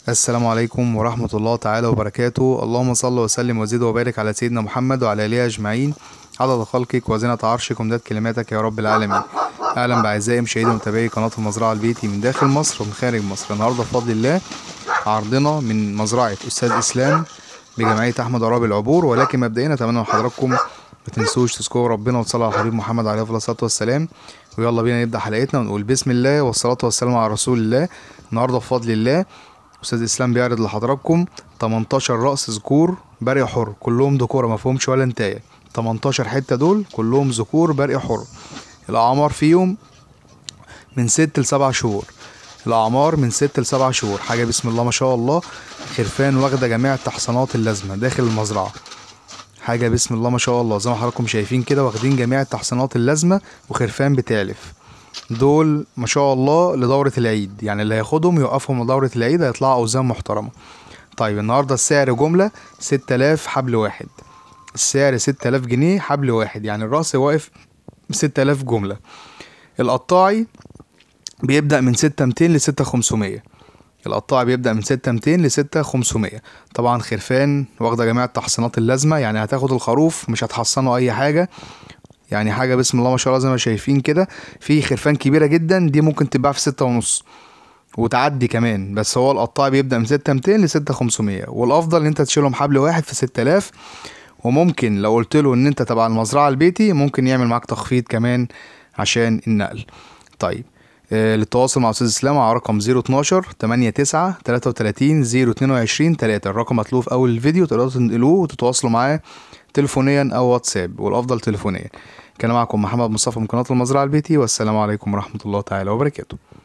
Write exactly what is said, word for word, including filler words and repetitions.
السلام عليكم ورحمة الله تعالى وبركاته. اللهم صل وسلم وزد وبارك على سيدنا محمد وعلى آله أجمعين عدد خلقك وزنة عرشك ومداد كلماتك يا رب العالمين. أهلا بأعزائي مشاهدي ومتابعي قناة المزرعة البيتي من داخل مصر ومن خارج مصر. النهاردة بفضل الله عرضنا من مزرعة أستاذ إسلام بجمعية أحمد عرابي العبور، ولكن مبدئيا أتمنى من حضراتكم ما تنسوش تذكروا ربنا وتصلوا على الحبيب محمد عليه أفضل الصلاة والسلام. ويلا بينا نبدأ حلقتنا ونقول بسم الله والصلاة والسلام على رسول الله. النهاردة بفضل الله استاذ اسلام بيعرض لحضراتكم تمنتاشر راس ذكور بري حر، كلهم ذكوره ما فيهمش ولا انتايه. تمنتاشر حته دول كلهم ذكور بري حر. الاعمار فيهم من ست لسبع شهور. الاعمار من ست لسبع شهور. حاجه بسم الله ما شاء الله. خرفان واخده جميع التحصينات اللازمه داخل المزرعه. حاجه بسم الله ما شاء الله، زي ما حضراتكم شايفين كده واخدين جميع التحصينات اللازمه وخرفان بتعلف. دول ما شاء الله لدورة العيد، يعني اللي هياخدهم يوقفهم لدورة العيد هيطلعوا أوزان محترمة. طيب النهاردة السعر جملة ستة آلاف حبل واحد. السعر ستة آلاف جنيه حبل واحد، يعني الرأس واقف بستة آلاف جملة. القطاعي بيبدأ من ستة ميتين لستة خمسمية. القطاعي بيبدأ من ستة ميتين لستة خمسمية. طبعا خرفان واخدة جميع التحصينات اللازمة، يعني هتاخد الخروف مش هتحصنه أي حاجة. يعني حاجه بسم الله ما شاء الله زي ما شايفين كده. في خرفان كبيره جدا دي ممكن تتباع في ستة ونص وتعدي كمان، بس هو القطاع بيبدا من ستة ميتين لستة خمسمية، والافضل ان انت تشيلهم حبل واحد في ستة آلاف. وممكن لو قلت له ان انت تبع المزرعه البيتي ممكن يعمل معاك تخفيض كمان عشان النقل. طيب آه للتواصل مع استاذ اسلام على رقم صفر اتناشر تمانية تسعة تلاتة وتلاتين صفر اتنين وعشرين تلاتة. الرقم هتلاقوه في اول الفيديو، تقدروا تنقلوه وتتواصلوا معاه تليفونيا او واتساب، والافضل تليفونيا. كان معكم محمد مصطفى من قناة المزرعة البيتي، والسلام عليكم ورحمة الله تعالى وبركاته.